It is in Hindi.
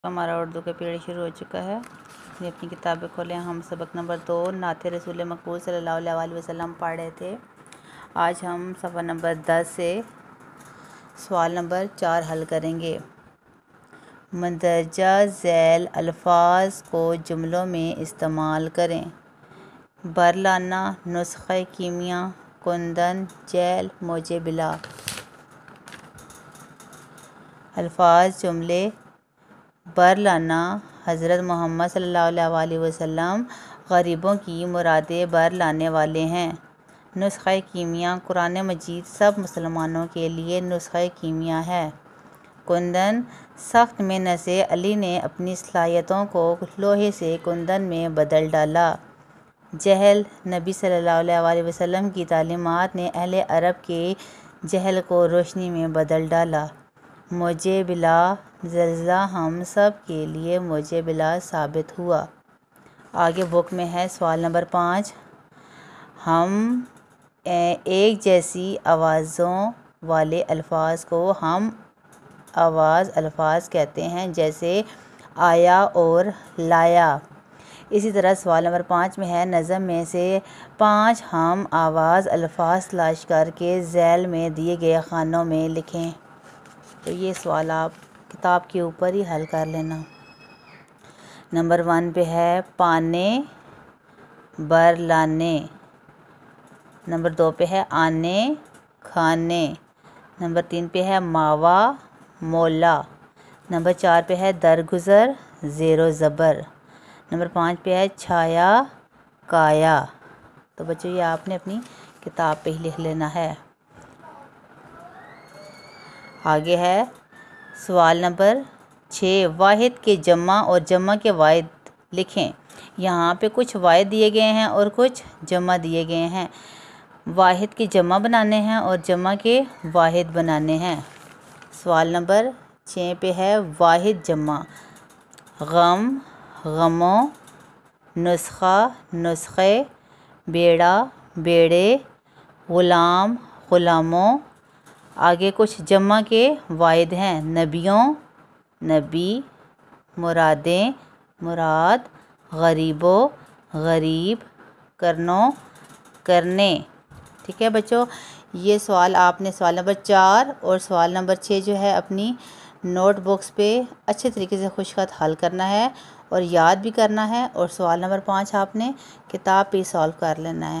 हमारा उर्दू का पीरियड शुरू हो चुका है। ये अपनी किताबें खोलें। हम सबक नंबर 2 नाते रसूल मकबूल सल्लल्लाहु अलैहि वसल्लम पढ़ रहे थे। आज हम सफ़ा नंबर 10 से सवाल नंबर 4 हल करेंगे। मंदरजा झैल अल्फाज को जुमलों में इस्तेमाल करें। बरलाना, नुस्ख़े कीमिया, कुंदन, जेल, मोजे बिला। अल्फाज जुमले। बरलाना, हज़रत मोहम्मद सल्लल्लाहु अलैहि वसल्लम गरीबों की मुरादें बर लाने वाले हैं। नुस्ख़े कीमिया, कुरान मजीद सब मुसलमानों के लिए नुस्ख़े कीमिया है। कुंदन, सख्त मेहनत से अली ने अपनी सलाहियतों को लोहे से कुंदन में बदल डाला। जहल, नबी सल्लल्लाहु अलैहि वसल्लम की तालीमात ने अहले अरब के जहल को रोशनी में बदल डाला। मोजे बिला, ज़ल्ज़ला हम सब के लिए मोजे बिला साबित हुआ। आगे बुक में है सवाल नंबर 5। हम एक जैसी आवाज़ों वाले अल्फाज को हम आवाज़ अल्फाज कहते हैं, जैसे आया और लाया। इसी तरह सवाल नंबर 5 में है नज़म में से 5 हम आवाज़ अल्फाज तलाश करके झैल में दिए गए खानों में लिखें। तो ये सवाल आप किताब के ऊपर ही हल कर लेना। नंबर 1 पे है पाने, बर लाने। नंबर 2 पे है आने, खाने। नंबर 3 पे है मावा, मोला। नंबर 4 पे है दरगुजर, ज़ेरो ज़बर। नंबर 5 पे है छाया, काया। तो बच्चों ये आपने अपनी किताब पे ही लिख लेना है। आगे है सवाल नंबर 6। वाहिद के जमा और जमा के वाहिद लिखें। यहाँ पे कुछ वाहिद दिए गए हैं और कुछ जमा दिए गए हैं। वाहिद के जमा बनाने हैं और जमा के वाहिद बनाने हैं। सवाल नंबर 6 पे है वाहिद जमा। गम, गमों। नुस्ख़ा, नुस्ख़े। बेड़ा, बेड़े। ग़ुलाम, ग़ुलामों। आगे कुछ जमा के वाहिद हैं। नबियों, नबी। मुरादें, मुराद। गरीबों, गरीब। करनों, करने। ठीक है बच्चों, ये सवाल आपने सवाल नंबर 4 और सवाल नंबर 6 जो है अपनी नोटबुक्स पे अच्छे तरीके से खुशखत हल करना है और याद भी करना है। और सवाल नंबर 5 आपने किताब पे सॉल्व कर लेना है।